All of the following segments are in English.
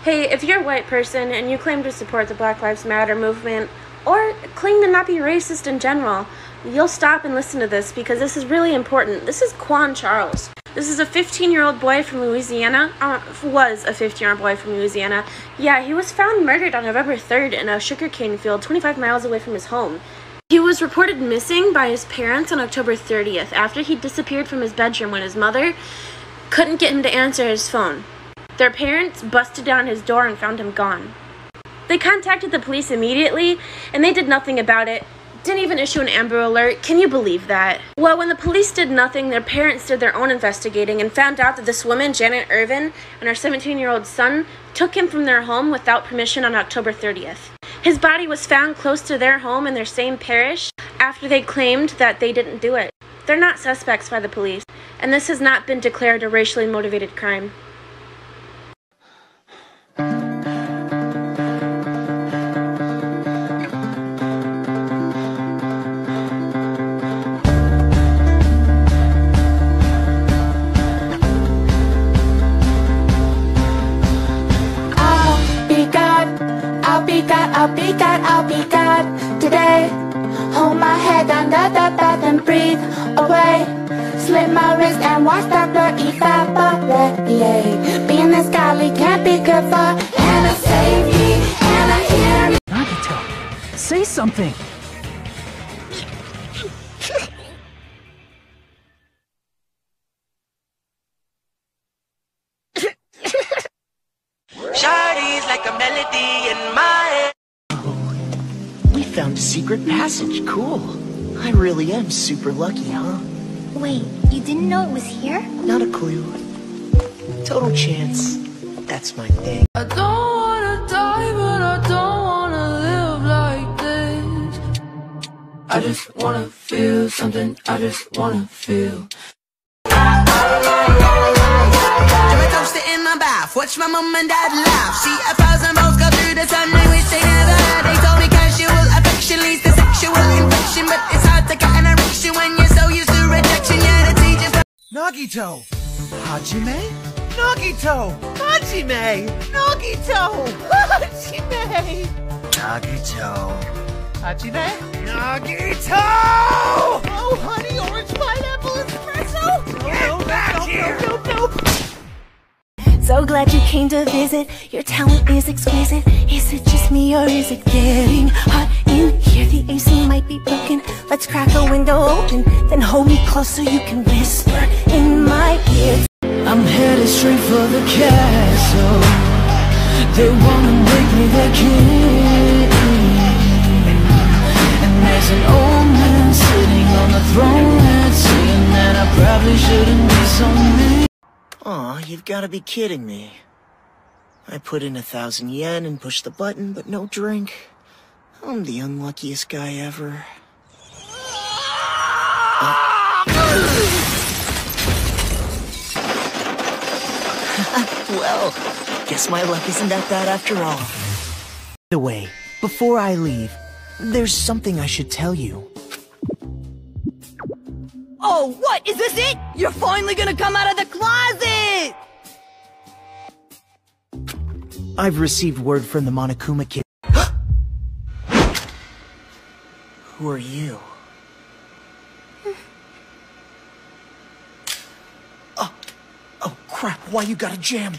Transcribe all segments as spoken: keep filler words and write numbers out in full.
Hey, if you're a white person and you claim to support the Black Lives Matter movement, or claim to not be racist in general, you'll stop and listen to this because this is really important. This is Quan Charles. This is a fifteen-year-old boy from Louisiana. Uh, was a fifteen-year-old boy from Louisiana. Yeah, he was found murdered on November third in a sugarcane field twenty-five miles away from his home. He was reported missing by his parents on October thirtieth after he disappeared from his bedroom when his mother couldn't get him to answer his phone. Their parents busted down his door and found him gone. They contacted the police immediately, and they did nothing about it. Didn't even issue an Amber Alert. Can you believe that? Well, when the police did nothing, their parents did their own investigating and found out that this woman, Janet Irvin, and her seventeen-year-old son took him from their home without permission on October thirtieth. His body was found close to their home in their same parish after they claimed that they didn't do it. They're not suspects by the police, and this has not been declared a racially motivated crime. I'll be God, I'll be God today. Hold my head under the bath and breathe away. Slit my wrist and watch the blood evaporate. Being this godly can't be good for Hannah, save me, Hannah, hear me. Nagito, say something. Shardy's like a melody in my head. We found a secret passage. Cool. I really am super lucky, huh? Wait, you didn't know it was here? Not a clue. Total chance. That's my thing. I don't wanna die, but I don't wanna live like this. I just wanna feel something. I just wanna feel. Watch my mom and dad laugh. See a thousand balls go through the sun. They wish they never had. They told me casual affection leads to sexual infection, but it's hard to get an erection when you're so used to rejection. Yeah, the teacher. Nagito, Hajime, Nagito, Hajime, Nagito, Hajime, Nagito. Hajime, Nagito. Oh, honey, orange pineapple espresso. No, no, no, no, no, no, no. So glad you came to visit. Your talent is exquisite. Is it just me or is it getting hot in here? The A C might be broken. Let's crack a window open. Then hold me close so you can whisper in my ear. I'm headed straight for the castle. They wanna make me their king. And there's an old man sitting on the throne and saying that I probably shouldn't be so mean. Aw, you've gotta be kidding me. I put in a thousand yen and pushed the button, but no drink. I'm the unluckiest guy ever. Uh. Well, guess my luck isn't that bad after all. By the way, before I leave, there's something I should tell you. Oh, what? Is this it? You're finally gonna come out of the closet! I've received word from the Monokuma kid. Who are you? Oh, oh crap, why you gotta jam?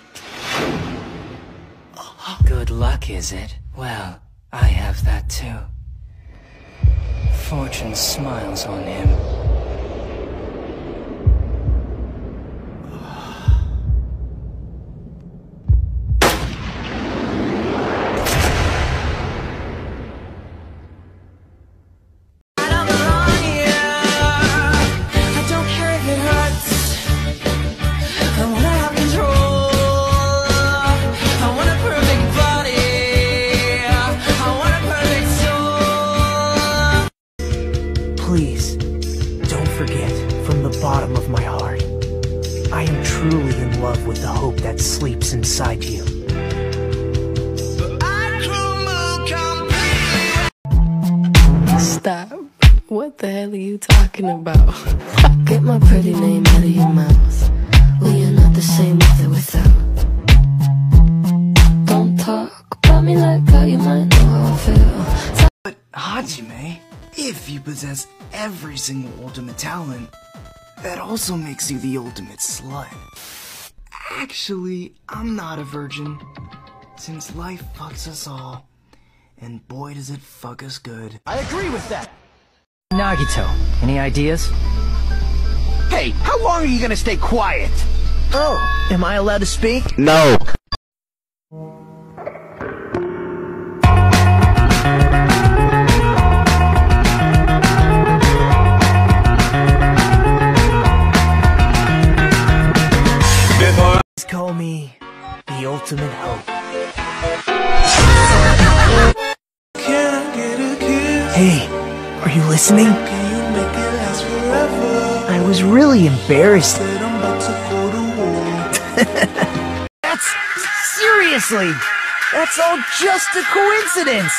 Good luck, is it? Well, I have that too. Fortune smiles on him. Please, don't forget, from the bottom of my heart, I am truly in love with the hope that sleeps inside you. Stop. What the hell are you talking about? Get my pretty name out of your mouth. We are not the same with or without. every single ultimate talent, that also makes you the ultimate slut. Actually, I'm not a virgin, since life fucks us all, and boy does it fuck us good. I agree with that! Nagito, any ideas? Hey, how long are you gonna stay quiet? Oh, am I allowed to speak? No. Call me the ultimate hope. Hey, are you listening? I was really embarrassed. That's seriously, that's all just a coincidence.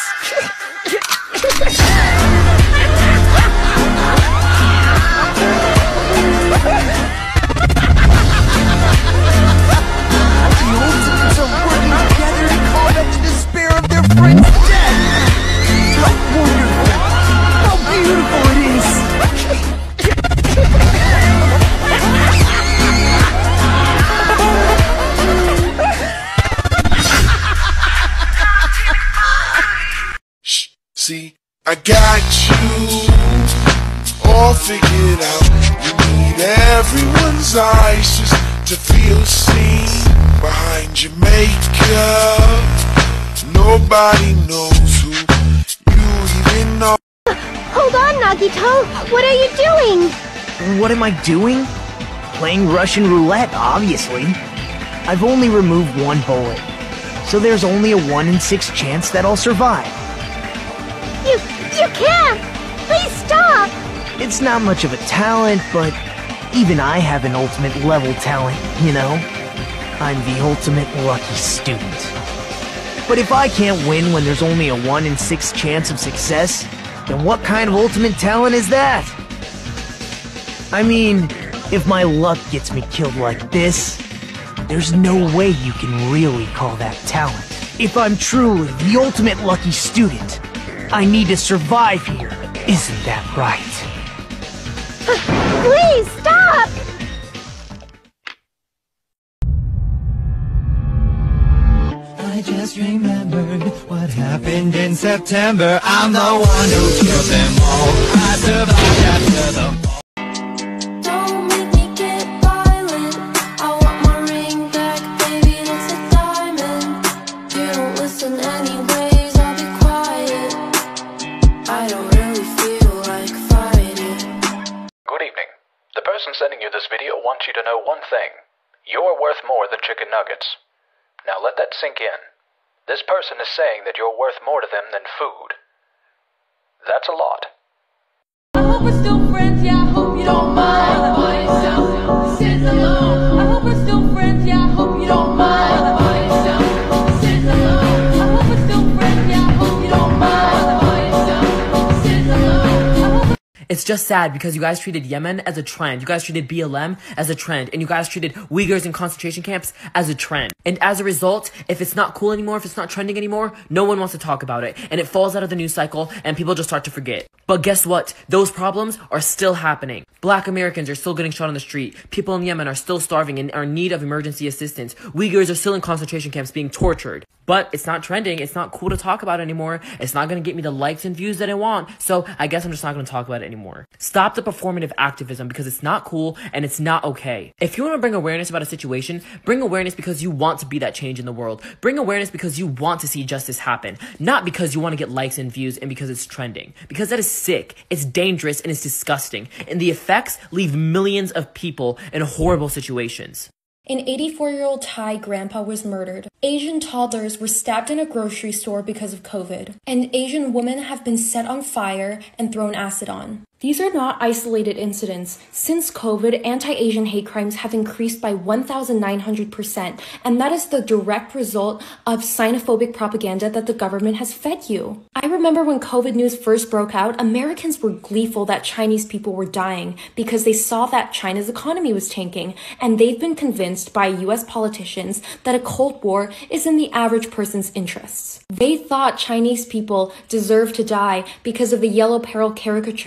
See, I got you all figured out. You need everyone's eyes just to feel seen behind your makeup. Nobody knows who you even know. Hold on, Nagito! What are you doing? What am I doing? Playing Russian roulette, obviously. I've only removed one bullet, so there's only a one in six chance that I'll survive. You, you can't! Please stop! It's not much of a talent, but even I have an ultimate level talent, you know? I'm the ultimate lucky student. But if I can't win when there's only a one in six chance of success, then what kind of ultimate talent is that? I mean, if my luck gets me killed like this, there's no way you can really call that talent. If I'm truly the ultimate lucky student, I need to survive here. Isn't that right? Please, stop! I just remembered what happened in September. I'm the one who killed them all. I survived after the fall. Don't make me get violent. I want my ring back, baby, that's a diamond. You don't listen anyways, I'll be quiet. I don't really feel like fighting. Good evening. The person sending you this video wants you to know one thing. You're worth more than chicken nuggets. Now let that sink in. This person is saying that you're worth more to them than food. That's a lot. I hope we're still friends, yeah, I hope you don't mind. Sit alone. I hope we're still friends, yeah, I hope you don't mind. Sit alone. I hope we're still friends, yeah, I hope you don't mind. Sit alone. It's just sad because you guys treated Yemen as a trend, you guys treated B L M as a trend, and you guys treated Uyghurs in concentration camps as a trend. And as a result, if it's not cool anymore, if it's not trending anymore, no one wants to talk about it, and it falls out of the news cycle, and people just start to forget. But guess what? Those problems are still happening. Black Americans are still getting shot on the street. People in Yemen are still starving and are in need of emergency assistance. Uyghurs are still in concentration camps being tortured. But it's not trending, it's not cool to talk about anymore, it's not gonna get me the likes and views that I want, so I guess I'm just not gonna talk about it anymore. Stop the performative activism because it's not cool and it's not okay. If you wanna bring awareness about a situation, bring awareness because you want to be that change in the world. Bring awareness because you want to see justice happen, not because you wanna get likes and views and because it's trending. Because that is sick, it's dangerous, and it's disgusting, and the effects leave millions of people in horrible situations. An eighty-four-year-old Thai grandpa was murdered. Asian toddlers were stabbed in a grocery store because of COVID. And Asian women have been set on fire and thrown acid on. These are not isolated incidents. Since COVID, anti-Asian hate crimes have increased by one thousand nine hundred percent, and that is the direct result of xenophobic propaganda that the government has fed you. I remember when COVID news first broke out, Americans were gleeful that Chinese people were dying because they saw that China's economy was tanking, and they've been convinced by U S politicians that a Cold War is in the average person's interests. They thought Chinese people deserved to die because of the yellow peril caricature of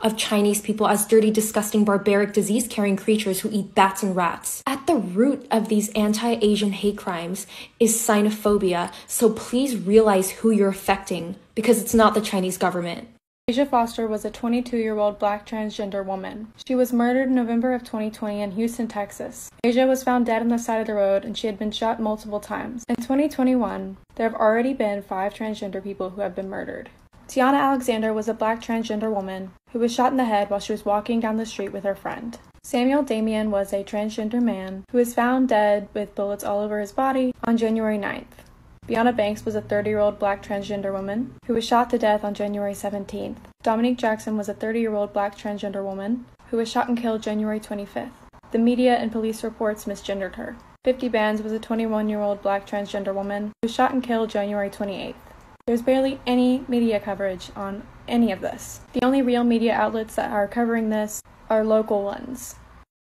of Chinese people as dirty, disgusting, barbaric, disease-carrying creatures who eat bats and rats. At the root of these anti-Asian hate crimes is xenophobia, so please realize who you're affecting, because it's not the Chinese government. Asia Foster was a twenty-two-year-old black transgender woman. She was murdered in November of twenty twenty in Houston, Texas. Asia was found dead on the side of the road and she had been shot multiple times. In twenty twenty-one, there have already been five transgender people who have been murdered. Tiana Alexander was a black transgender woman who was shot in the head while she was walking down the street with her friend. Samuel Damian was a transgender man who was found dead with bullets all over his body on January ninth. Brianna Banks was a thirty-year-old black transgender woman who was shot to death on January seventeenth. Dominique Jackson was a thirty-year-old black transgender woman who was shot and killed January twenty-fifth. The media and police reports misgendered her. fifty Bands was a twenty-one-year-old black transgender woman who was shot and killed January twenty-eighth. There's barely any media coverage on any of this. The only real media outlets that are covering this are local ones.